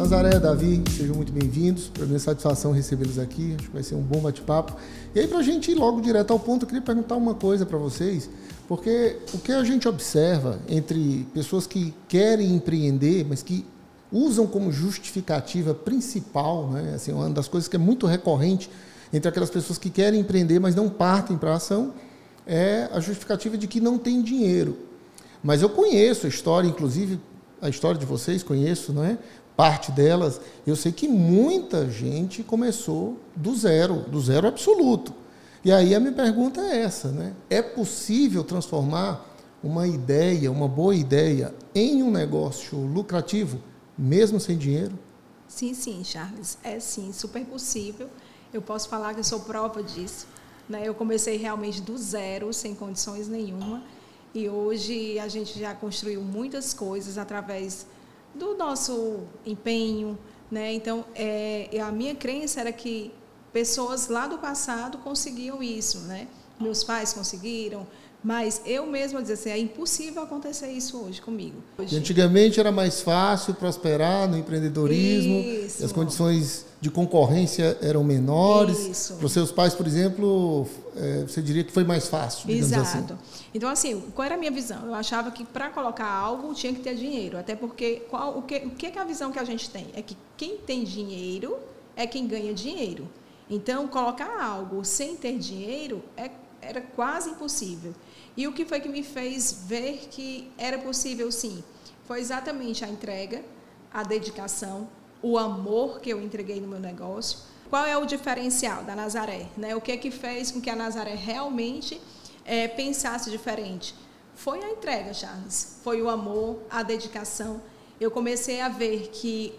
Nazaré, Davi, sejam muito bem-vindos. Para mim é satisfação recebê-los aqui. Acho que vai ser um bom bate-papo. E aí, para a gente ir logo direto ao ponto, eu queria perguntar uma coisa para vocês, porque o que a gente observa entre pessoas que querem empreender, mas que usam como justificativa principal, né? Assim, uma das coisas que é muito recorrente entre aquelas pessoas que querem empreender, mas não partem para a ação, é a justificativa de que não tem dinheiro. Mas eu conheço a história, inclusive a história de vocês, conheço, não é? Parte delas, eu sei que muita gente começou do zero absoluto. E aí a minha pergunta é essa, né? É possível transformar uma ideia, uma boa ideia, em um negócio lucrativo, mesmo sem dinheiro? Sim, Charles. É sim, super possível. Eu posso falar que eu sou prova disso, né? Eu comecei realmente do zero, sem condições nenhuma. E hoje a gente já construiu muitas coisas através do nosso empenho, né? Então, a minha crença era que pessoas lá do passado conseguiam isso, né? Meus pais conseguiram, mas eu mesma dizia assim, é impossível acontecer isso hoje comigo. E antigamente era mais fácil prosperar no empreendedorismo, Isso. As condições de concorrência eram menores. Isso. Para os seus pais, por exemplo, você diria que foi mais fácil, digamos assim. Exato. Então, assim, qual era a minha visão? Eu achava que para colocar algo tinha que ter dinheiro, até porque o que é a visão que a gente tem? É que quem tem dinheiro é quem ganha dinheiro. Então, colocar algo sem ter dinheiro era quase impossível. E o que foi que me fez ver que era possível, sim? Foi exatamente a entrega, a dedicação, o amor que eu entreguei no meu negócio. Qual é o diferencial da Nazaré, né? O que é que fez com que a Nazaré realmente pensasse diferente? Foi a entrega, Charles. Foi o amor, a dedicação. Eu comecei a ver que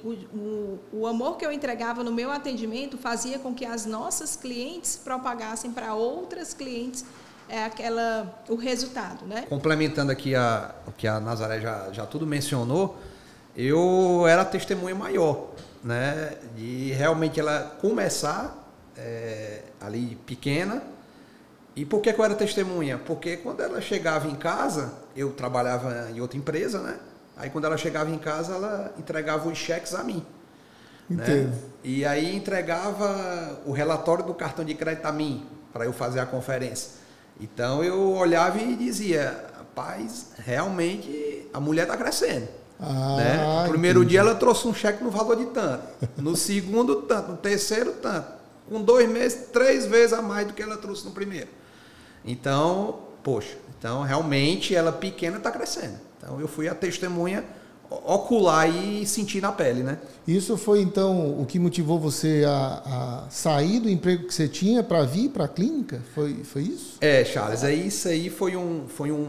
o amor que eu entregava no meu atendimento fazia com que as nossas clientes propagassem para outras clientes o resultado, né? Complementando aqui o que a Nazaré já tudo mencionou, eu era a testemunha maior, né? De realmente ela começar ali pequena. E por que eu era testemunha? Porque quando ela chegava em casa, eu trabalhava em outra empresa, né? Aí quando ela chegava em casa, ela entregava os cheques a mim. Né? E aí entregava o relatório do cartão de crédito a mim, para eu fazer a conferência. Então eu olhava e dizia, rapaz, realmente a mulher está crescendo. Né? No primeiro dia ela trouxe um cheque no valor de tanto, no segundo tanto, no terceiro tanto, com 2 meses, 3 vezes a mais do que ela trouxe no primeiro. Então, poxa, realmente ela pequena está crescendo. Então eu fui a testemunha ocular e sentir na pele, né? Isso foi então o que motivou você a sair do emprego que você tinha para vir para a clínica? Foi isso? Charles, isso aí foi um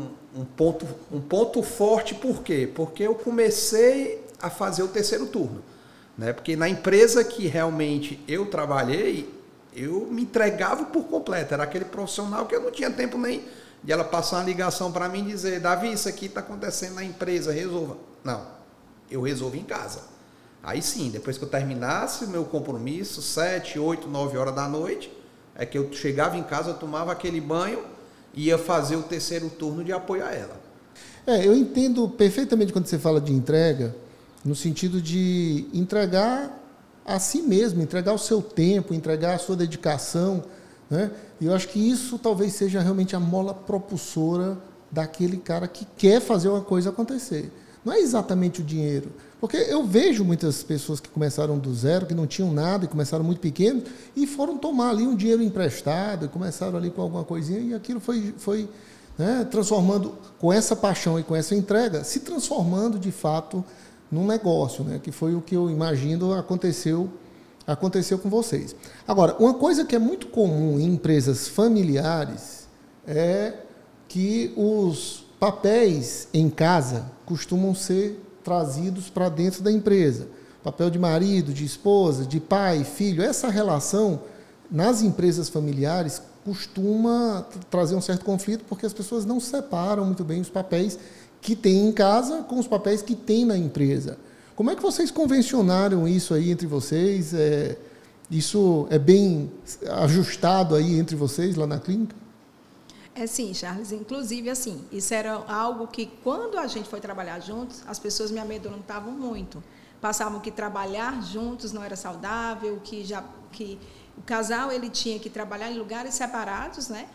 ponto forte. Por quê? Porque eu comecei a fazer o terceiro turno, né? Porque na empresa que realmente eu trabalhei, eu me entregava por completo. Era aquele profissional que eu não tinha tempo nem de ela passar uma ligação para mim e dizer, Davi, isso aqui está acontecendo na empresa, resolva. Não, eu resolvo em casa. Aí sim, depois que eu terminasse o meu compromisso, 7, 8, 9 horas da noite, é que eu chegava em casa, eu tomava aquele banho e ia fazer o terceiro turno de apoio a ela. Eu entendo perfeitamente quando você fala de entrega, no sentido de entregar a si mesmo, entregar o seu tempo, entregar a sua dedicação, né? E eu acho que isso talvez seja realmente a mola propulsora daquele cara que quer fazer uma coisa acontecer. Não é exatamente o dinheiro. Porque eu vejo muitas pessoas que começaram do zero, que não tinham nada e começaram muito pequenos e foram tomar ali um dinheiro emprestado e começaram ali com alguma coisinha e aquilo foi né, transformando, com essa paixão e com essa entrega, se transformando de fato num negócio, né, que foi o que eu imagino aconteceu com vocês. Agora, uma coisa que é muito comum em empresas familiares é que os papéis em casa costumam ser trazidos para dentro da empresa. Papel de marido, de esposa, de pai, filho. Essa relação nas empresas familiares costuma trazer um certo conflito porque as pessoas não separam muito bem os papéis que têm em casa com os papéis que têm na empresa. Como é que vocês convencionaram isso aí entre vocês? Isso é bem ajustado aí entre vocês lá na clínica? Sim, Charles. Inclusive, assim, isso era algo que, quando a gente foi trabalhar juntos, as pessoas me amedrontavam muito. passavam que trabalhar juntos não era saudável, que o casal ele tinha que trabalhar em lugares separados, né,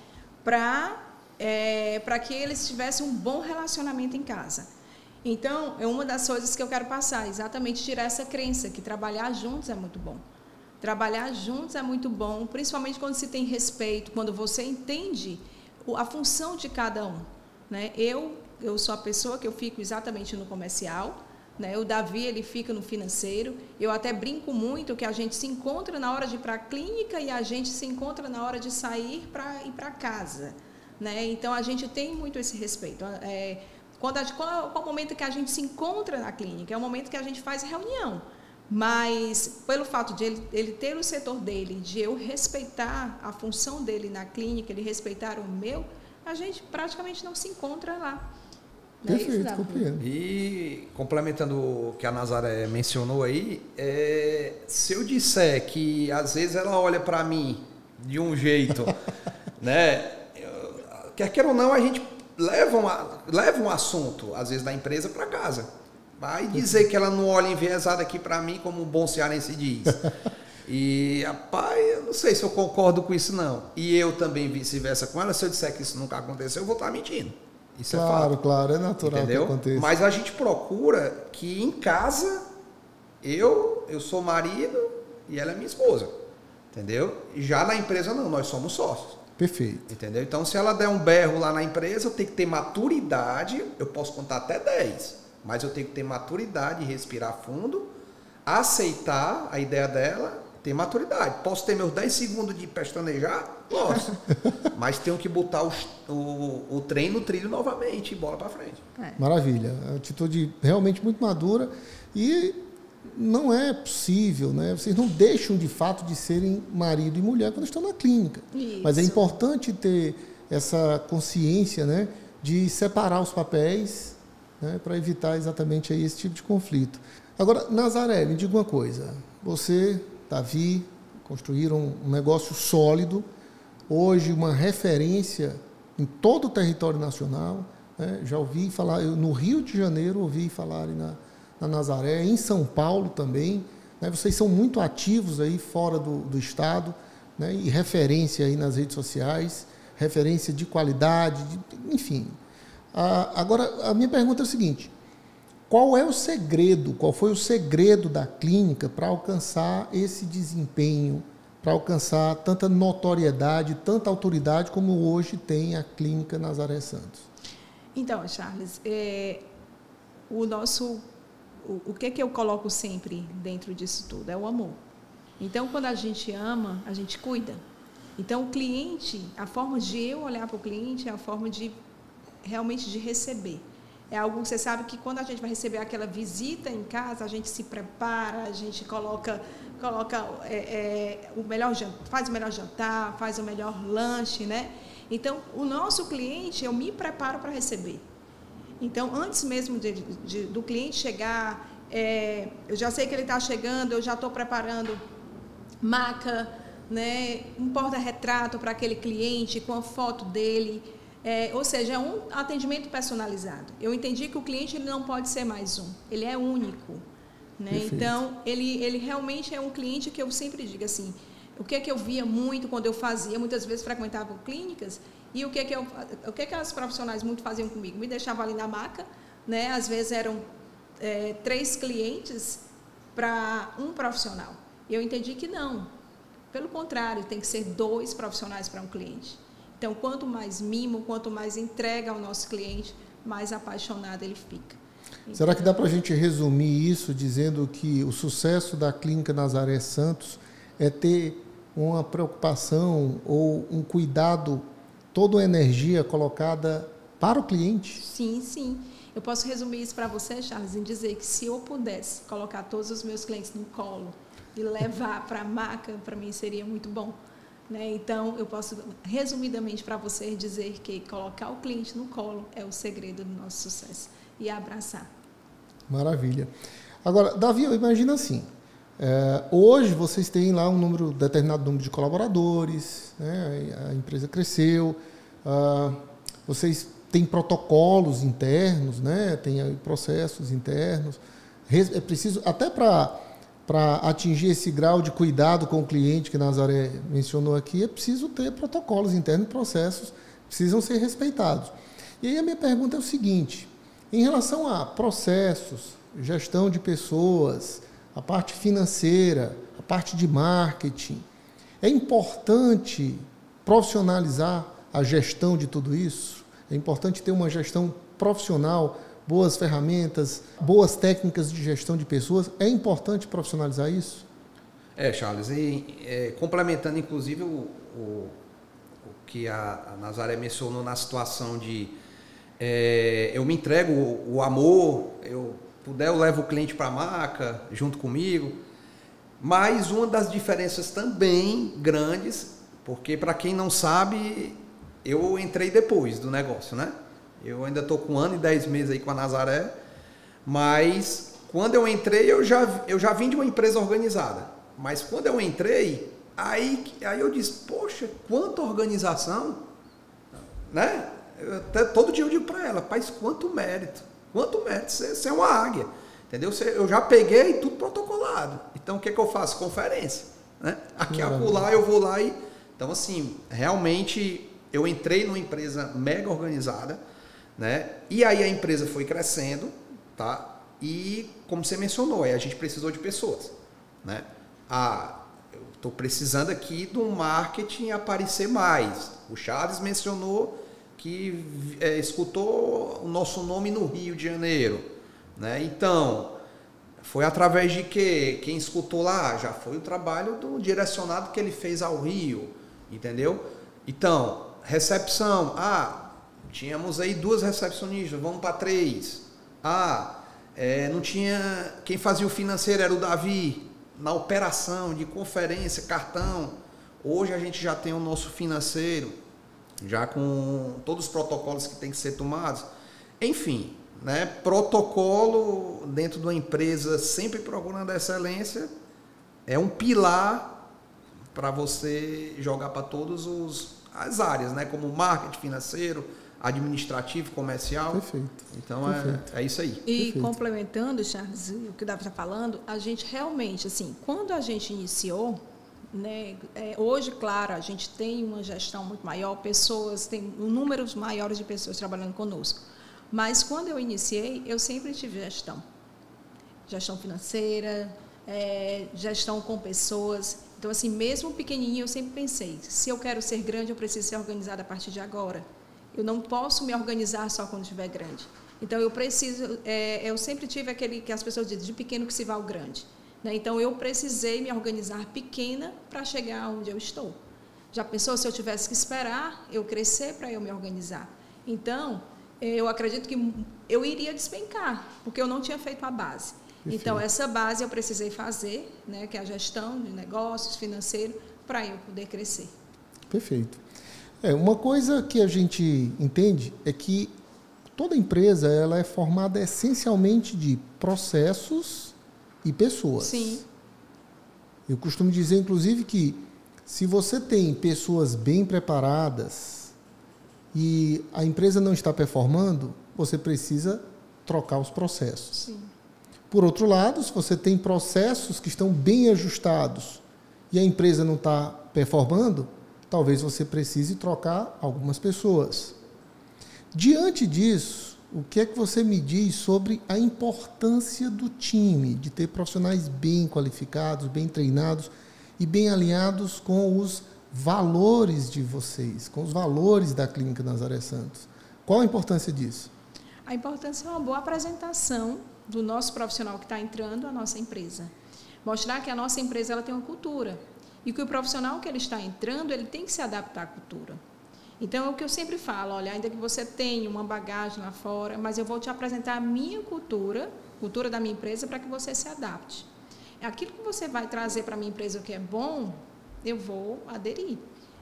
para que eles tivessem um bom relacionamento em casa. Então, é uma das coisas que eu quero passar, exatamente tirar essa crença que trabalhar juntos é muito bom. Trabalhar juntos é muito bom, principalmente quando se tem respeito, quando você entende a função de cada um, né? Eu sou a pessoa que eu fico exatamente no comercial, né? O Davi, ele fica no financeiro. Eu até brinco muito que a gente se encontra na hora de ir para a clínica e a gente se encontra na hora de sair para ir para casa, né? Então, a gente tem muito esse respeito. Qual é o momento que a gente se encontra na clínica? É o momento que a gente faz reunião. Mas, pelo fato de ele ter o setor dele, de eu respeitar a função dele na clínica, ele respeitar o meu, a gente praticamente não se encontra lá. Perfeito, compreendo. E, complementando o que a Nazaré mencionou aí, se eu disser que, às vezes, ela olha para mim de um jeito, né? Quer queira ou não, a gente leva um assunto, às vezes, da empresa para casa. Vai dizer que ela não olha enviesada aqui para mim, como um bom cearense diz. E, rapaz, eu não sei se eu concordo com isso, não. E eu também vice-versa com ela. Se eu disser que isso nunca aconteceu, eu vou estar mentindo. Isso é fato. Claro, é natural. Entendeu? Que aconteça. Mas a gente procura que em casa, eu sou marido e ela é minha esposa. Entendeu? E já na empresa, não. Nós somos sócios. Perfeito. Entendeu? Então, se ela der um berro lá na empresa, eu tenho que ter maturidade. Eu posso contar até 10. Mas eu tenho que ter maturidade, respirar fundo, aceitar a ideia dela, ter maturidade. Posso ter meus 10 segundos de pestanejar? Posso. Mas tenho que botar o trem no trilho novamente e bola para frente. Maravilha. Atitude realmente muito madura. E não é possível, né? Vocês não deixam de fato de serem marido e mulher quando estão na clínica. Isso. Mas é importante ter essa consciência, né, de separar os papéis, né, para evitar exatamente aí esse tipo de conflito. Agora, Nazaré, me diga uma coisa. Você, Davi, construíram um negócio sólido, hoje uma referência em todo o território nacional, né? Já ouvi falar, no Rio de Janeiro ouvi falar na Nazaré, em São Paulo também, né? Vocês são muito ativos aí fora do estado, né? E referência aí nas redes sociais, referência de qualidade, enfim. Agora, a minha pergunta é o seguinte: qual foi o segredo da clínica para alcançar esse desempenho, para alcançar tanta notoriedade, tanta autoridade como hoje tem a Clínica Nazaré Santos? Então, Charles, o que eu coloco sempre dentro disso tudo? É o amor. Então, quando a gente ama, a gente cuida. Então, o cliente, a forma de eu olhar para o cliente é a forma de realmente de receber. É algo que você sabe que quando a gente vai receber aquela visita em casa, a gente se prepara, a gente coloca o melhor jantar, faz o melhor jantar, faz o melhor lanche, né? Então, o nosso cliente, eu me preparo para receber. Então, antes mesmo do cliente chegar, eu já sei que ele está chegando, eu já estou preparando maca, né? Um porta-retrato para aquele cliente com a foto dele. Ou seja, é um atendimento personalizado. Eu entendi que o cliente ele não pode ser mais um, ele é único, né? Então, ele realmente é um cliente que eu sempre digo assim, o que é que eu via muito quando eu fazia, muitas vezes frequentava clínicas, e o que é que as profissionais muito faziam comigo? Me deixavam ali na maca, né? Às vezes eram 3 clientes para um profissional. Eu entendi que não, pelo contrário, tem que ser 2 profissionais para um cliente. Então, quanto mais mimo, quanto mais entrega ao nosso cliente, mais apaixonado ele fica. Então, será que dá para a gente resumir isso dizendo que o sucesso da Clínica Nazaré Santos é ter uma preocupação ou um cuidado, toda a energia colocada para o cliente? Sim, sim. Eu posso resumir isso para você, Charles, em dizer que se eu pudesse colocar todos os meus clientes no colo e levar para a maca, para mim seria muito bom. Né? Então, eu posso, resumidamente, para você dizer que colocar o cliente no colo é o segredo do nosso sucesso e abraçar. Maravilha. Agora, Davi, eu imagino assim, hoje vocês têm lá determinado número de colaboradores, né? A empresa cresceu, vocês têm protocolos internos, né? Tem aí processos internos. é preciso, até para atingir esse grau de cuidado com o cliente que a Nazaré mencionou aqui, é preciso ter protocolos internos e processos, precisam ser respeitados. E aí a minha pergunta é o seguinte, em relação a processos, gestão de pessoas, a parte financeira, a parte de marketing, é importante profissionalizar a gestão de tudo isso? É importante ter uma gestão profissional, boas ferramentas, boas técnicas de gestão de pessoas. É importante profissionalizar isso? Charles, e complementando inclusive o que a Nazaré mencionou na situação de eu me entrego o amor, eu levo o cliente para a maca junto comigo, mas uma das diferenças também grandes, porque para quem não sabe, eu entrei depois do negócio, né? Eu ainda estou com 1 ano e 10 meses aí com a Nazaré, mas quando eu entrei eu já vim de uma empresa organizada, mas quando eu entrei, aí eu disse, poxa, quanta organização, né? Todo dia eu digo para ela, paz, quanto mérito, você é uma águia, entendeu? Eu já peguei tudo protocolado, então o que eu faço? Conferência, né? Aqui, acolá, eu vou lá e... Então, assim, realmente eu entrei numa empresa mega organizada, né? E aí a empresa foi crescendo, tá? E, como você mencionou, a gente precisou de pessoas, né? Eu estou precisando aqui do marketing aparecer mais. O Charles mencionou que escutou o nosso nome no Rio de Janeiro, né? Então, foi através de quê? Quem escutou lá já foi o trabalho do direcionado que ele fez ao Rio, entendeu? Então, recepção, tínhamos aí 2 recepcionistas, vamos para 3. Não tinha, quem fazia o financeiro era o Davi, na operação de conferência, cartão. Hoje a gente já tem o nosso financeiro, já com todos os protocolos que tem que ser tomados. Enfim, né? Protocolo dentro de uma empresa sempre procurando a excelência é um pilar para você jogar para todas as áreas, né? Como marketing financeiro, administrativo, comercial. Perfeito. Então, Perfeito. É isso aí. E Perfeito. complementando, Charles, o que o Davi está falando, a gente realmente, assim, quando a gente iniciou, né, hoje, claro, a gente tem uma gestão muito maior, tem números maiores de pessoas trabalhando conosco. Mas quando eu iniciei, eu sempre tive gestão financeira, gestão com pessoas. Então, assim, mesmo pequenininho, eu sempre pensei, se eu quero ser grande, eu preciso ser organizada a partir de agora. Eu não posso me organizar só quando estiver grande. Então, eu sempre tive aquele que as pessoas dizem, de pequeno que se vá ao grande. Né? Então, eu precisei me organizar pequena para chegar onde eu estou. Já pensou se eu tivesse que esperar eu crescer para eu me organizar? Então, eu acredito que eu iria despencar, porque eu não tinha feito a base. Perfeito. Então, essa base eu precisei fazer, né, que é a gestão de negócios, financeiro, para eu poder crescer. Perfeito. Uma coisa que a gente entende é que toda empresa ela é formada essencialmente de processos e pessoas. Sim. Eu costumo dizer, inclusive, que se você tem pessoas bem preparadas e a empresa não está performando, você precisa trocar os processos. Sim. Por outro lado, se você tem processos que estão bem ajustados e a empresa não está performando, talvez você precise trocar algumas pessoas. Diante disso, o que é que você me diz sobre a importância do time, de ter profissionais bem qualificados, bem treinados e bem alinhados com os valores de vocês, com os valores da Clínica Nazaré Santos? Qual a importância disso? A importância é uma boa apresentação do nosso profissional que está entrando à nossa empresa. Mostrar que a nossa empresa ela tem uma cultura e que o profissional que ele está entrando, ele tem que se adaptar à cultura. Então, é o que eu sempre falo, olha, ainda que você tenha uma bagagem lá fora, mas eu vou te apresentar a minha cultura da minha empresa, para que você se adapte. Aquilo que você vai trazer para a minha empresa que é bom, eu vou aderir.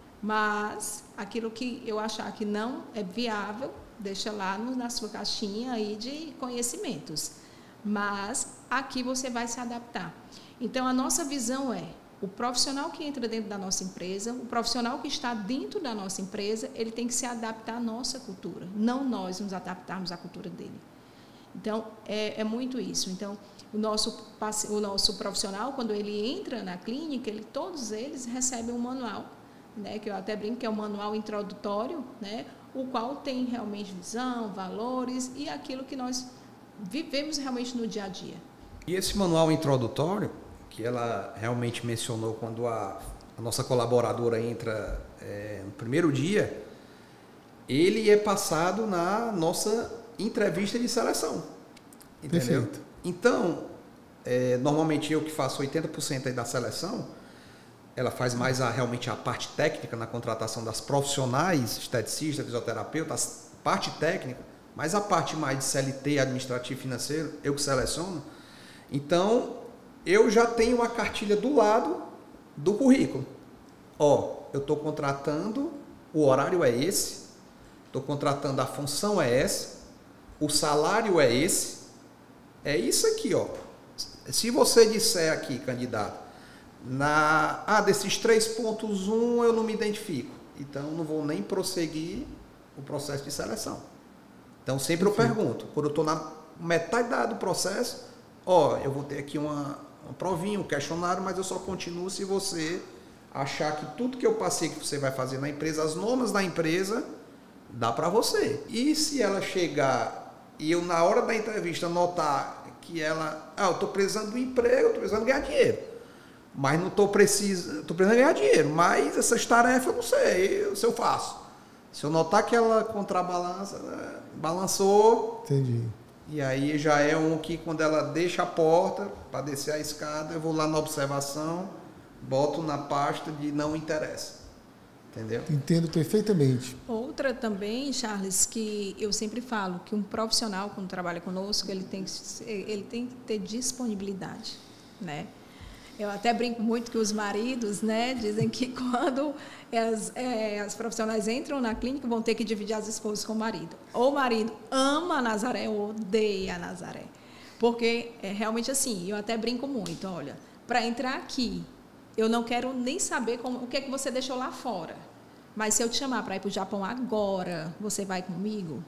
Mas aquilo que eu achar que não é viável, deixa lá na sua caixinha aí de conhecimentos. Mas aqui você vai se adaptar. Então, a nossa visão é o profissional que entra dentro da nossa empresa, o profissional que está dentro da nossa empresa, ele tem que se adaptar à nossa cultura, não nós nos adaptarmos à cultura dele. Então, é muito isso. Então, O nosso profissional, quando ele entra na clínica, todos eles recebem um manual, né, que eu até brinco que é um manual introdutório, né, o qual tem realmente visão, valores e aquilo que nós vivemos realmente no dia a dia. E esse manual introdutório, que ela realmente mencionou quando a nossa colaboradora entra no primeiro dia, ele é passado na nossa entrevista de seleção. Entendeu? Perfeito. Então, normalmente eu que faço 80% aí da seleção, ela faz mais realmente a parte técnica na contratação das profissionais, esteticistas, fisioterapeutas, parte técnica, mas a parte mais de CLT, administrativo e financeiro, eu que seleciono. Então, eu já tenho a cartilha do lado do currículo. Eu estou contratando, o horário é esse, estou contratando, a função é essa, o salário é esse, é isso aqui, Se você disser aqui, candidato, desses 3.1 eu não me identifico, então não vou nem prosseguir o processo de seleção. Então sempre eu pergunto, quando eu estou na metade do processo, eu vou ter aqui uma provinha, um questionário, mas eu só continuo se você achar que tudo que eu passei que você vai fazer na empresa, as normas da empresa, dá para você. E se ela chegar e eu na hora da entrevista notar que ela, eu estou precisando de um emprego, estou precisando ganhar dinheiro, mas não estou precisando ganhar dinheiro, mas essas tarefas eu não sei se eu faço. Se eu notar que ela contrabalança, balançou, entendi. E aí já é um que quando ela deixa a porta para descer a escada, eu vou lá na observação, boto na pasta de não interessa. Entendeu? Entendo perfeitamente. Outra também, Charles, que eu sempre falo, que um profissional, quando trabalha conosco, ele tem que ter disponibilidade, né? Eu até brinco muito que os maridos, né, dizem que quando as profissionais entram na clínica, vão ter que dividir as esposas com o marido. Ou o marido ama a Nazaré ou odeia a Nazaré. Porque é realmente assim, eu até brinco muito, olha, para entrar aqui, eu não quero nem saber o que é que você deixou lá fora. Mas se eu te chamar para ir para o Japão agora, você vai comigo?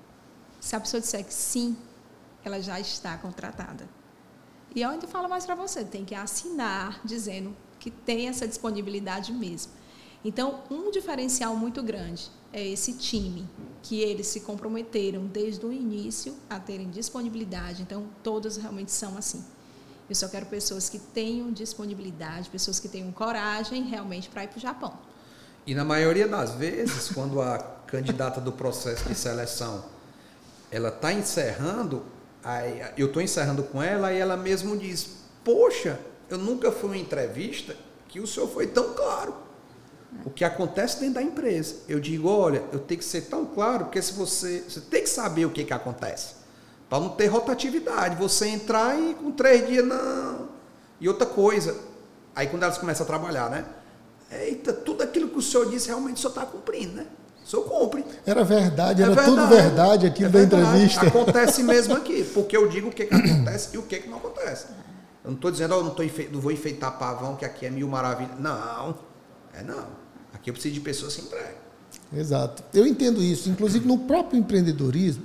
Se a pessoa disser que sim, ela já está contratada. E eu ainda falo mais para você, tem que assinar dizendo que tem essa disponibilidade mesmo. Então, um diferencial muito grande é esse time, que eles se comprometeram desde o início a terem disponibilidade. Então, todos realmente são assim. Eu só quero pessoas que tenham disponibilidade, pessoas que tenham coragem realmente para ir para o Japão. E na maioria das vezes, quando a candidata do processo de seleção ela está encerrando, aí eu estou encerrando com ela e ela mesmo diz, poxa, eu nunca fui em uma entrevista que o senhor foi tão claro. O que acontece dentro da empresa. Eu digo, olha, eu tenho que ser tão claro, porque se você tem que saber o que acontece. Para não ter rotatividade. Você entrar e com 3 dias, não. E outra coisa, aí quando elas começam a trabalhar, né? Eita, tudo aquilo que o senhor disse, realmente o senhor está cumprindo, né? O senhor cumpre. Era verdade, tudo verdade aquilo da entrevista. Acontece mesmo aqui, porque eu digo o que acontece e o que não acontece. Eu não estou dizendo, não vou enfeitar pavão, que aqui é 1000 maravilhas. Não, não. Aqui eu preciso de pessoas que entregam. Exato. Eu entendo isso. Inclusive, no próprio empreendedorismo,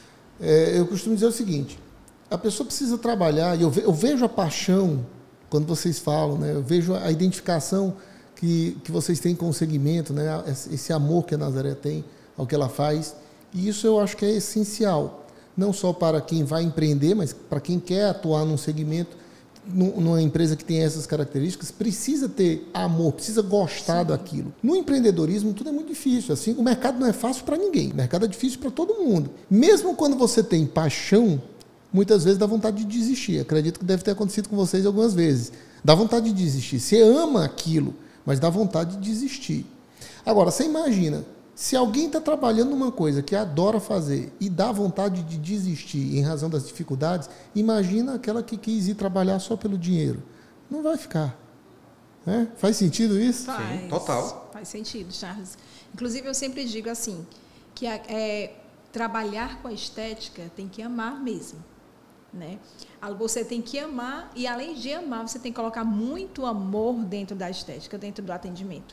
eu costumo dizer o seguinte, a pessoa precisa trabalhar, e eu vejo a paixão, quando vocês falam, né? Eu vejo a identificação que vocês têm com o segmento, né? Esse amor que a Nazaré tem ao que ela faz, e isso eu acho que é essencial, não só para quem vai empreender, mas para quem quer atuar num segmento, numa empresa que tem essas características, precisa ter amor, precisa gostar daquilo. No empreendedorismo tudo é muito difícil, assim, o mercado não é fácil para ninguém, o mercado é difícil para todo mundo. Mesmo quando você tem paixão, muitas vezes dá vontade de desistir. Acredito que deve ter acontecido com vocês algumas vezes. Dá vontade de desistir. Você ama aquilo, mas dá vontade de desistir. Agora, você imagina, se alguém está trabalhando numa coisa que adora fazer e dá vontade de desistir em razão das dificuldades, imagina aquela que quis ir trabalhar só pelo dinheiro. Não vai ficar. Né? Faz sentido isso? Sim, total. Faz sentido, Charles. Inclusive, eu sempre digo assim, que trabalhar com a estética tem que amar mesmo. Né? Você tem que amar e, além de amar, você tem que colocar muito amor dentro da estética, dentro do atendimento.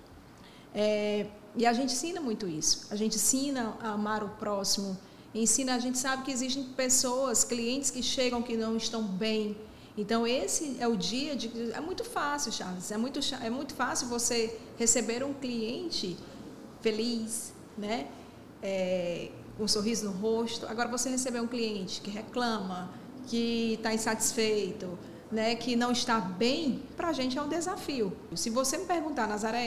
E a gente ensina muito isso. A gente ensina a amar o próximo, a gente sabe que existem pessoas, clientes que chegam que não estão bem, Então, esse é o dia de... É muito fácil, Charles, é muito fácil você receber um cliente feliz, né? Com um sorriso no rosto. Agora, você receber um cliente que reclama, que está insatisfeito, né? Que não está bem, para a gente é um desafio. Se você me perguntar, Nazaré,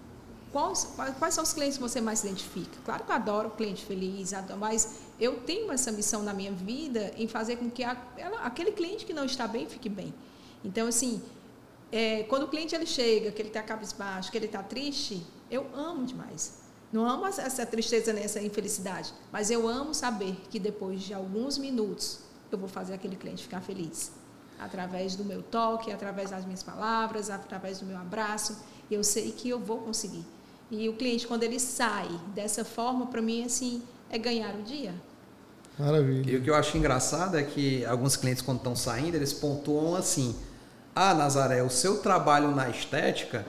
quais são os clientes que você mais se identifica? Claro que eu adoro o cliente feliz, mas eu tenho essa missão na minha vida em fazer com que aquele cliente que não está bem, fique bem. Então, assim, quando o cliente ele chega, que ele está cabisbaixo, que ele está triste, eu amo demais. Não amo essa tristeza nem essa infelicidade, mas eu amo saber que depois de alguns minutos eu vou fazer aquele cliente ficar feliz. Através do meu toque, através das minhas palavras, através do meu abraço, eu sei que eu vou conseguir. E o cliente, quando ele sai dessa forma, para mim, assim, é ganhar o dia. Maravilha. E o que eu acho engraçado é que alguns clientes, quando estão saindo, eles pontuam assim: Nazaré, o seu trabalho na estética,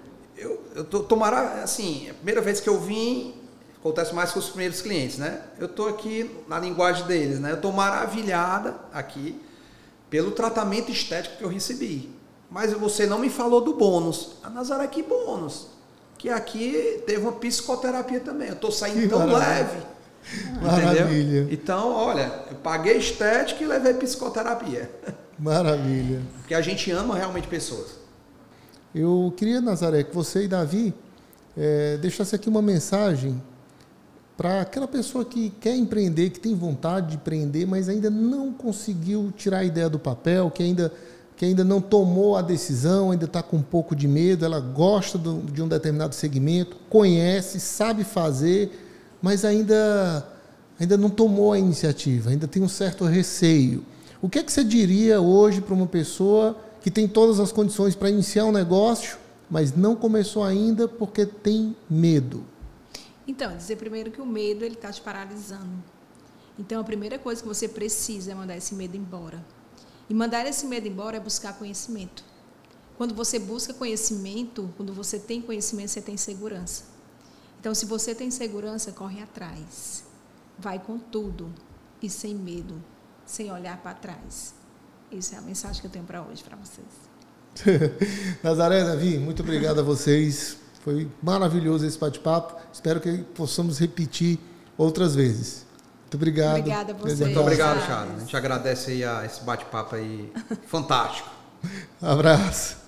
eu tô maravilhado, assim, a primeira vez que eu vim, acontece mais com os primeiros clientes, né? Eu tô aqui na linguagem deles, né? Eu tô maravilhada aqui pelo tratamento estético que eu recebi. Mas você não me falou do bônus. Nazaré, que bônus? Que aqui teve uma psicoterapia também. Eu tô saindo tão leve. Maravilha. Entendeu? Então, olha, eu paguei estética e levei psicoterapia. Maravilha. Porque a gente ama realmente pessoas. Eu queria, Nazaré, que você e Davi deixasse aqui uma mensagem para aquela pessoa que quer empreender, que tem vontade de empreender, mas ainda não conseguiu tirar a ideia do papel, que ainda não tomou a decisão, ainda está com um pouco de medo, ela gosta de um determinado segmento, conhece, sabe fazer, mas ainda não tomou a iniciativa, ainda tem um certo receio. O que é que você diria hoje para uma pessoa que tem todas as condições para iniciar um negócio, mas não começou ainda porque tem medo? Então, dizer primeiro que o medo ele está te paralisando. Então, a primeira coisa que você precisa é mandar esse medo embora. E mandar esse medo embora é buscar conhecimento. Quando você busca conhecimento, quando você tem conhecimento, você tem segurança. Então, se você tem segurança, corre atrás. Vai com tudo e sem medo, sem olhar para trás. Essa é a mensagem que eu tenho para hoje, para vocês. Nazaré, Davi, muito obrigado a vocês. Foi maravilhoso esse bate-papo. Espero que possamos repetir outras vezes. Muito obrigado. Obrigada a vocês. Muito obrigado, Charles. A gente agradece aí esse bate-papo aí fantástico. Abraço.